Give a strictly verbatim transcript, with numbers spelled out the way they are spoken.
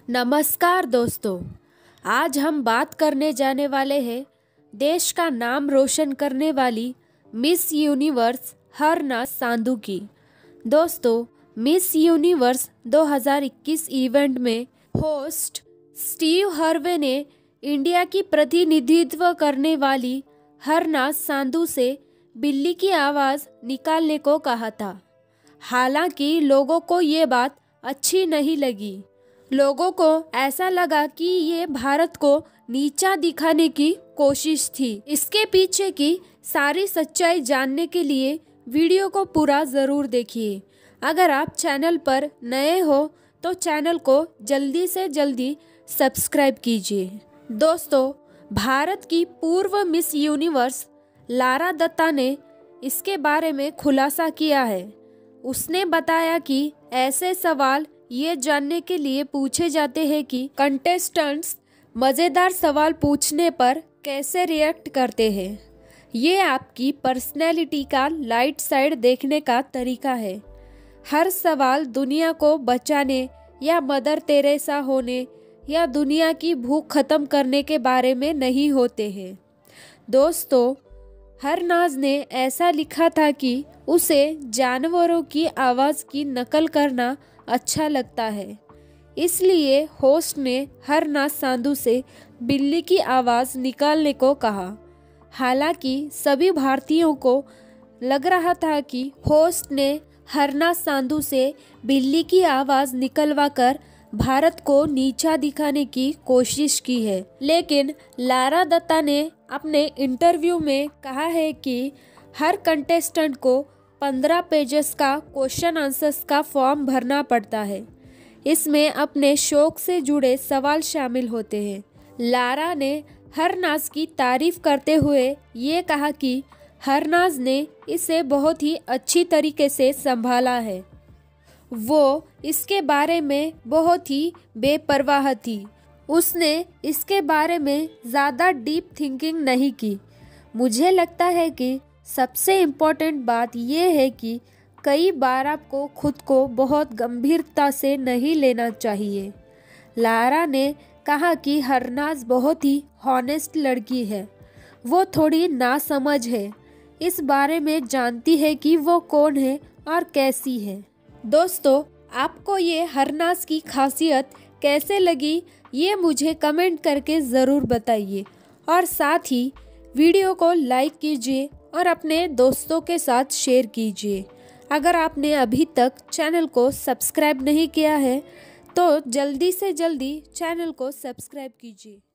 नमस्कार दोस्तों, आज हम बात करने जाने वाले हैं देश का नाम रोशन करने वाली मिस यूनिवर्स हरना सांधू की। दोस्तों, मिस यूनिवर्स दो हज़ार इक्कीस इवेंट में होस्ट स्टीव हर्वे ने इंडिया की प्रतिनिधित्व करने वाली हरना सांधू से बिल्ली की आवाज़ निकालने को कहा था। हालांकि लोगों को ये बात अच्छी नहीं लगी। लोगों को ऐसा लगा कि ये भारत को नीचा दिखाने की कोशिश थी। इसके पीछे की सारी सच्चाई जानने के लिए वीडियो को पूरा ज़रूर देखिए। अगर आप चैनल पर नए हो तो चैनल को जल्दी से जल्दी सब्सक्राइब कीजिए। दोस्तों, भारत की पूर्व मिस यूनिवर्स लारा दत्ता ने इसके बारे में खुलासा किया है। उसने बताया कि ऐसे सवाल ये जानने के लिए पूछे जाते हैं कि कंटेस्टेंट्स मज़ेदार सवाल पूछने पर कैसे रिएक्ट करते हैं। ये आपकी पर्सनैलिटी का लाइट साइड देखने का तरीका है। हर सवाल दुनिया को बचाने या मदर तेरेसा होने या दुनिया की भूख खत्म करने के बारे में नहीं होते हैं। दोस्तों, हरनाज ने ऐसा लिखा था कि उसे जानवरों की आवाज़ की नकल करना अच्छा लगता है, इसलिए होस्ट ने हरना सांधू से बिल्ली की आवाज़ निकालने को कहा। हालांकि सभी भारतीयों को लग रहा था कि होस्ट ने हरना सांधू से बिल्ली की आवाज़ निकलवा कर भारत को नीचा दिखाने की कोशिश की है। लेकिन लारा दत्ता ने अपने इंटरव्यू में कहा है कि हर कंटेस्टेंट को पंद्रह पेजेस का क्वेश्चन आंसर्स का फॉर्म भरना पड़ता है। इसमें अपने शौक से जुड़े सवाल शामिल होते हैं। लारा ने हरनाज की तारीफ करते हुए ये कहा कि हरनाज ने इसे बहुत ही अच्छी तरीके से संभाला है। वो इसके बारे में बहुत ही बेपरवाह थी। उसने इसके बारे में ज़्यादा डीप थिंकिंग नहीं की। मुझे लगता है कि सबसे इम्पोर्टेंट बात यह है कि कई बार आपको खुद को बहुत गंभीरता से नहीं लेना चाहिए। लारा ने कहा कि हरनाज बहुत ही हॉनेस्ट लड़की है। वो थोड़ी नासमझ है, इस बारे में जानती है कि वो कौन है और कैसी है। दोस्तों, आपको ये हरनाज की खासियत कैसे लगी ये मुझे कमेंट करके ज़रूर बताइए और साथ ही वीडियो को लाइक कीजिए और अपने दोस्तों के साथ शेयर कीजिए। अगर आपने अभी तक चैनल को सब्सक्राइब नहीं किया है तो जल्दी से जल्दी चैनल को सब्सक्राइब कीजिए।